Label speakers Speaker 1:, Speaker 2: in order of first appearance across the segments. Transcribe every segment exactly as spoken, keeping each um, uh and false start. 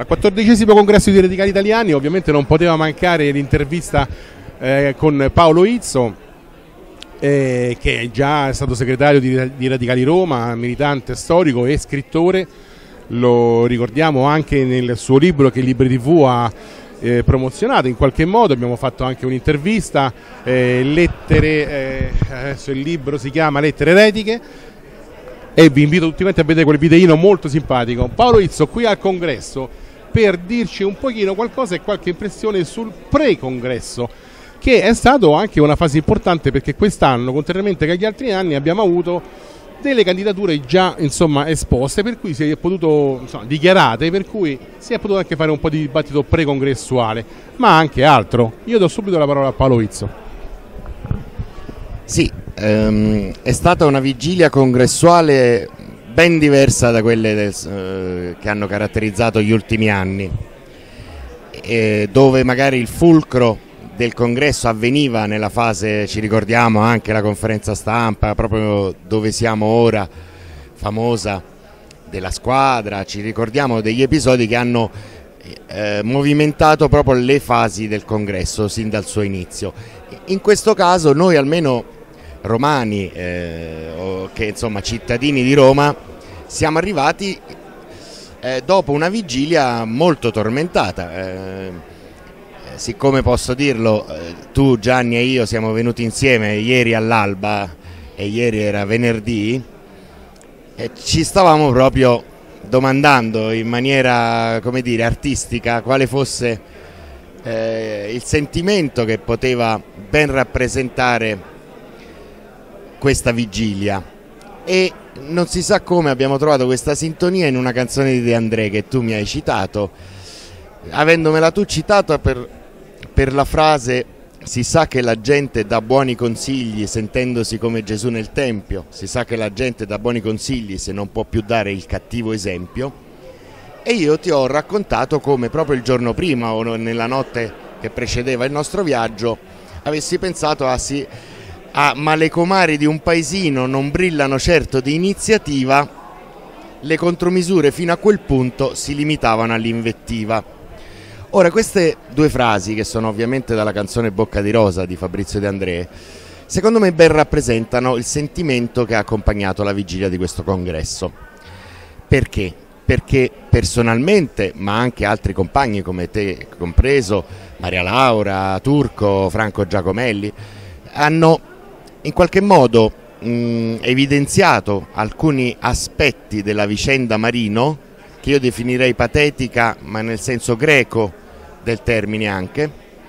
Speaker 1: Al quattordicesimo congresso di Radicali Italiani ovviamente non poteva mancare l'intervista eh, con Paolo Izzo, eh, che è già stato segretario di, di Radicali Roma, militante storico e scrittore. Lo ricordiamo anche nel suo libro che Libri tivù ha eh, promozionato in qualche modo. Abbiamo fatto anche un'intervista, eh, lettere, eh, adesso il libro si chiama Lettere eretiche, e vi invito tutti quanti a vedere quel videino molto simpatico. Paolo Izzo qui al congresso per dirci un pochino qualcosa e qualche impressione sul pre-congresso, che è stato anche una fase importante, perché quest'anno, contrariamente agli altri anni, abbiamo avuto delle candidature già insomma esposte, per cui si è potuto, insomma, dichiarate, per cui si è potuto anche fare un po' di dibattito pre-congressuale, ma anche altro. Io do subito la parola a Paolo Izzo.
Speaker 2: Sì, ehm, è stata una vigilia congressuale ben diversa da quelle del, eh, che hanno caratterizzato gli ultimi anni, eh, dove magari il fulcro del congresso avveniva nella fase, ci ricordiamo anche la conferenza stampa, proprio dove siamo ora, famosa, della squadra, ci ricordiamo degli episodi che hanno eh, movimentato proprio le fasi del congresso sin dal suo inizio. In questo caso noi, almeno romani, eh, o che insomma cittadini di Roma, siamo arrivati eh, dopo una vigilia molto tormentata. Eh, siccome posso dirlo, eh, tu Gianni e io siamo venuti insieme ieri all'alba, e ieri era venerdì, e ci stavamo proprio domandando in maniera, come dire, artistica quale fosse eh, il sentimento che poteva ben rappresentare questa vigilia, e non si sa come abbiamo trovato questa sintonia in una canzone di De André che tu mi hai citato, avendomela tu citata per, per la frase: si sa che la gente dà buoni consigli sentendosi come Gesù nel Tempio, si sa che la gente dà buoni consigli se non può più dare il cattivo esempio. E io ti ho raccontato come proprio il giorno prima o nella notte che precedeva il nostro viaggio avessi pensato a sì a ma le comari di un paesino non brillano certo di iniziativa, le contromisure fino a quel punto si limitavano all'invettiva. Ora, queste due frasi, che sono ovviamente dalla canzone Bocca di Rosa di Fabrizio De André, secondo me ben rappresentano il sentimento che ha accompagnato la vigilia di questo congresso. Perché? Perché personalmente, ma anche altri compagni come te compreso, Maria Laura, Turco, Franco Giacomelli, hanno in qualche modo mh, evidenziato alcuni aspetti della vicenda Marino, che io definirei patetica, ma nel senso greco del termine anche,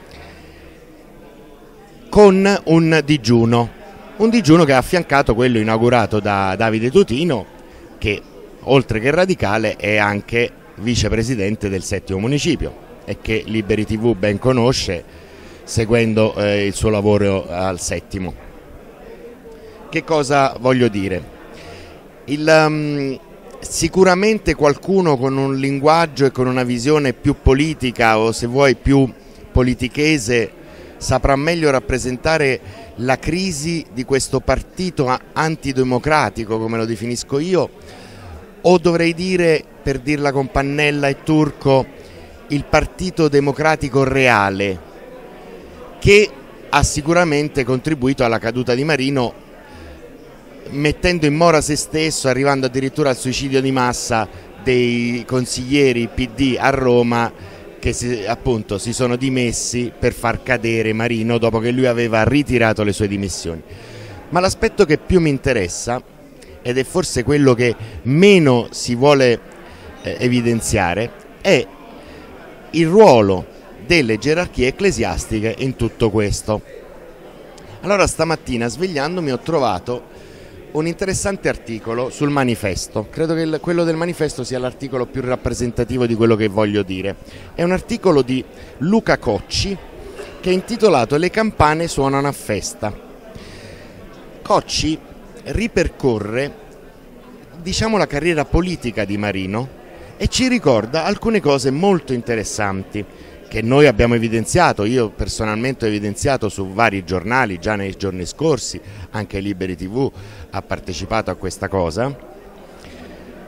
Speaker 2: con un digiuno, un digiuno che ha affiancato quello inaugurato da Davide Tutino, che oltre che radicale è anche vicepresidente del settimo municipio e che Liberi tivù ben conosce, seguendo eh, il suo lavoro al settimo. Che cosa voglio dire? Il, um, sicuramente qualcuno con un linguaggio e con una visione più politica, o se vuoi più politichese, saprà meglio rappresentare la crisi di questo partito antidemocratico, come lo definisco io, o dovrei dire, per dirla con Pannella e Turco, il partito democratico reale, che ha sicuramente contribuito alla caduta di Marino, mettendo in mora se stesso, arrivando addirittura al suicidio di massa dei consiglieri P D a Roma, che si, appunto si sono dimessi per far cadere Marino dopo che lui aveva ritirato le sue dimissioni. Ma l'aspetto che più mi interessa, ed è forse quello che meno si vuole eh, evidenziare, è il ruolo delle gerarchie ecclesiastiche in tutto questo. Allora, stamattina svegliandomi ho trovato un interessante articolo sul Manifesto. Credo che il, quello del Manifesto sia l'articolo più rappresentativo di quello che voglio dire. È un articolo di Luca Cocci che è intitolato "Le campane suonano a festa". Cocci ripercorre, diciamo, la carriera politica di Marino e ci ricorda alcune cose molto interessanti che noi abbiamo evidenziato, io personalmente ho evidenziato su vari giornali già nei giorni scorsi, anche Liberi tivù ha partecipato a questa cosa,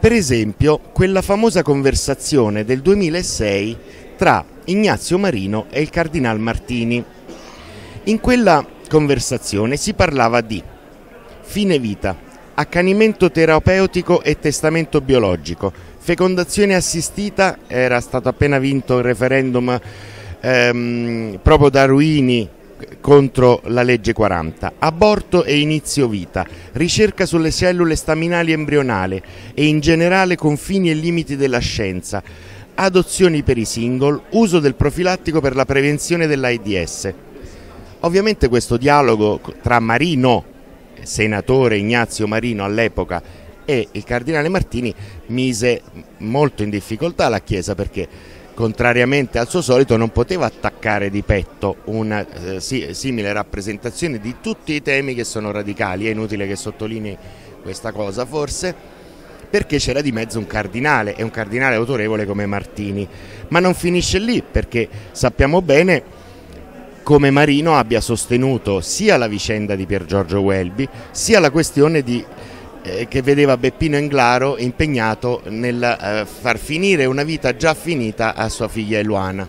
Speaker 2: Per esempio, quella famosa conversazione del duemilasei tra Ignazio Marino e il Cardinal Martini. In quella conversazione si parlava di fine vita, accanimento terapeutico e testamento biologico, fecondazione assistita, era stato appena vinto il referendum ehm, proprio da Ruini contro la legge quaranta, aborto e inizio vita, ricerca sulle cellule staminali embrionali e in generale confini e limiti della scienza, adozioni per i single, uso del profilattico per la prevenzione dell'AIDS. Ovviamente questo dialogo tra Marino, senatore Ignazio Marino all'epoca, e il Cardinale Martini mise molto in difficoltà la Chiesa, perché contrariamente al suo solito non poteva attaccare di petto una eh, sì, simile rappresentazione di tutti i temi che sono radicali. È inutile che sottolinei questa cosa forse, perché c'era di mezzo un cardinale, e un cardinale autorevole come Martini. Ma non finisce lì, perché sappiamo bene come Marino abbia sostenuto sia la vicenda di Pier Giorgio Welby, sia la questione di, eh, che vedeva Beppino Englaro impegnato nel eh, far finire una vita già finita a sua figlia Eluana.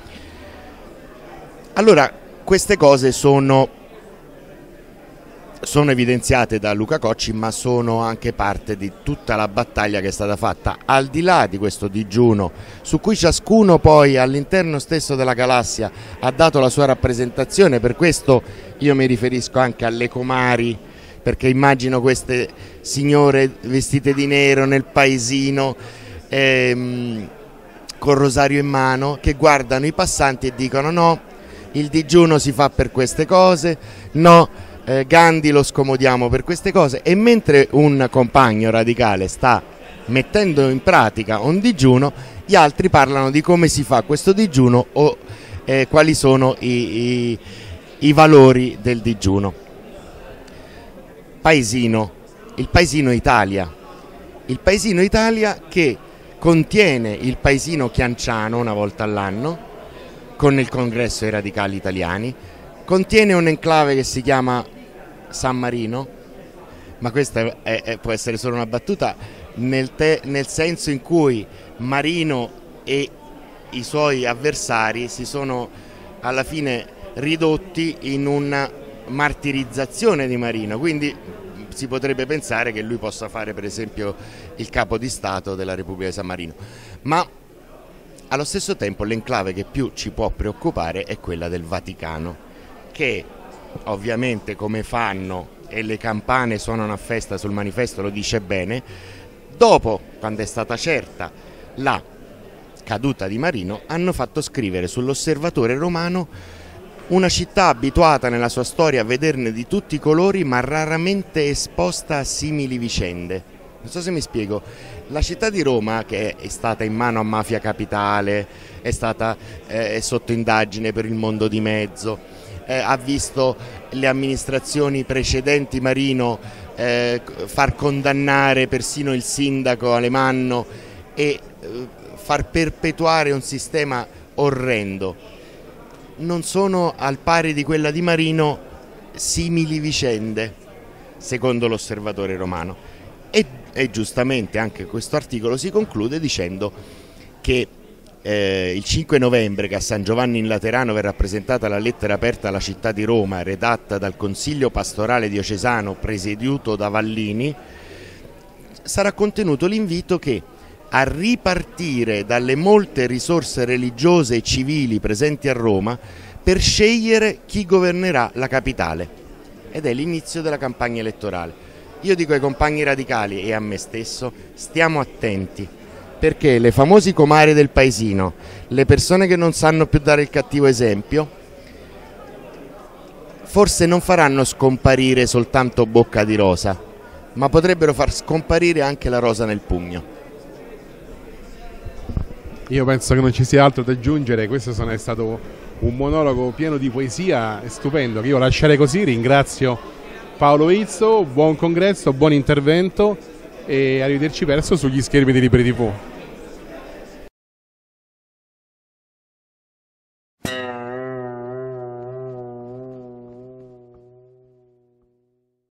Speaker 2: Allora, queste cose sono, sono evidenziate da Luca Cocci, ma sono anche parte di tutta la battaglia che è stata fatta, al di là di questo digiuno, su cui ciascuno poi all'interno stesso della galassia ha dato la sua rappresentazione. Per questo io mi riferisco anche alle comari, perché immagino queste signore vestite di nero nel paesino, ehm, col rosario in mano, che guardano i passanti e dicono: no, il digiuno si fa per queste cose, no, Eh, Gandhi lo scomodiamo per queste cose. E mentre un compagno radicale sta mettendo in pratica un digiuno, gli altri parlano di come si fa questo digiuno o eh, quali sono i, i, i valori del digiuno. Paesino, il Paesino Italia, il Paesino Italia che contiene il paesino chianciano una volta all'anno con il congresso dei radicali italiani, contiene un enclave che si chiama San Marino, ma questa è, è, può essere solo una battuta, nel, te, nel senso in cui Marino e i suoi avversari si sono alla fine ridotti in una martirizzazione di Marino, quindi si potrebbe pensare che lui possa fare per esempio il capo di Stato della Repubblica di San Marino, ma allo stesso tempo l'enclave che più ci può preoccupare è quella del Vaticano, che ovviamente, come fanno e le campane suonano a festa sul manifesto, lo dice bene, dopo, quando è stata certa la caduta di Marino, hanno fatto scrivere sull'Osservatore Romano: una città abituata nella sua storia a vederne di tutti i colori, ma raramente esposta a simili vicende. Non so se mi spiego. La città di Roma, che è stata in mano a Mafia Capitale, è stata eh, sotto indagine per il mondo di mezzo, Eh, ha visto le amministrazioni precedenti Marino eh, far condannare persino il sindaco Alemanno e eh, far perpetuare un sistema orrendo. Non sono al pari di quella di Marino simili vicende, secondo l'Osservatore Romano. E, e giustamente anche questo articolo si conclude dicendo che Eh, il cinque novembre, che a San Giovanni in Laterano verrà presentata la lettera aperta alla città di Roma, redatta dal Consiglio Pastorale Diocesano presieduto da Vallini, sarà contenuto l'invito che a ripartire dalle molte risorse religiose e civili presenti a Roma per scegliere chi governerà la capitale. Ed è l'inizio della campagna elettorale. Io dico ai compagni radicali e a me stesso: stiamo attenti, perché le famosi comari del paesino, le persone che non sanno più dare il cattivo esempio, forse non faranno scomparire soltanto Bocca di Rosa, ma potrebbero far scomparire anche la rosa nel pugno.
Speaker 1: Io penso che non ci sia altro da aggiungere. Questo è stato un monologo pieno di poesia, stupendo, che io lascerei così. Ringrazio Paolo Izzo, buon congresso, buon intervento e arrivederci presto sugli schermi di Liberi tivù.